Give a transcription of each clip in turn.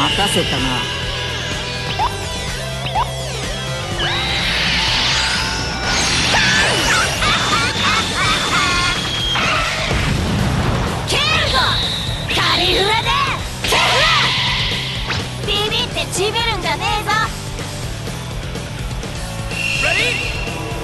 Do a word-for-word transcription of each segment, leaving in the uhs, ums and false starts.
待たせたな。 ケルゴカリフラでビビってちびるんじゃねえぞ。レディー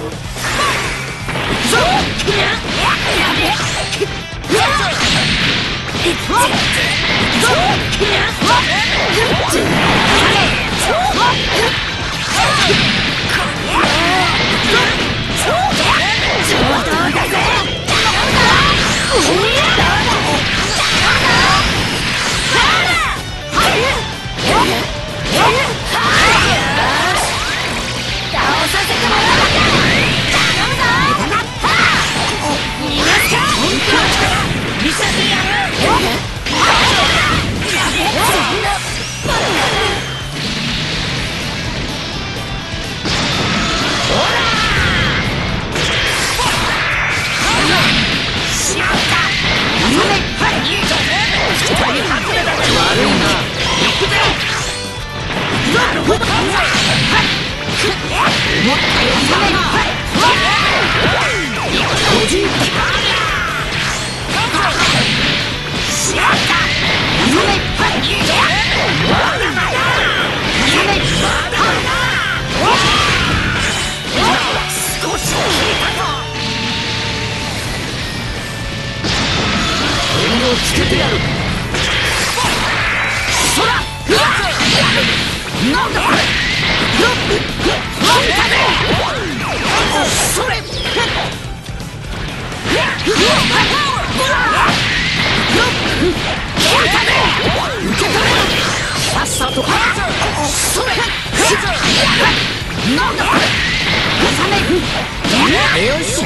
つけてやる。そらなんだこれ。それさっさとそれなんだこれ。よし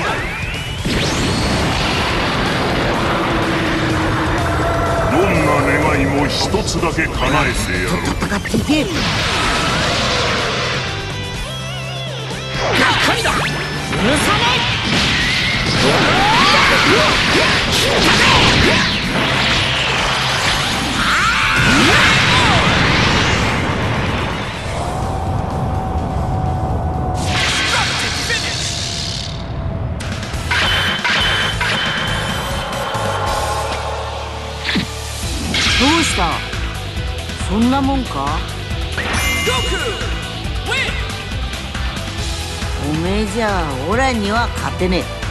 どんな願いも一つだけ叶えてやる。 戦っていけ。 中身だ。許さねえ。 どうした？そんなもんか？おめえじゃオラには勝てねえ。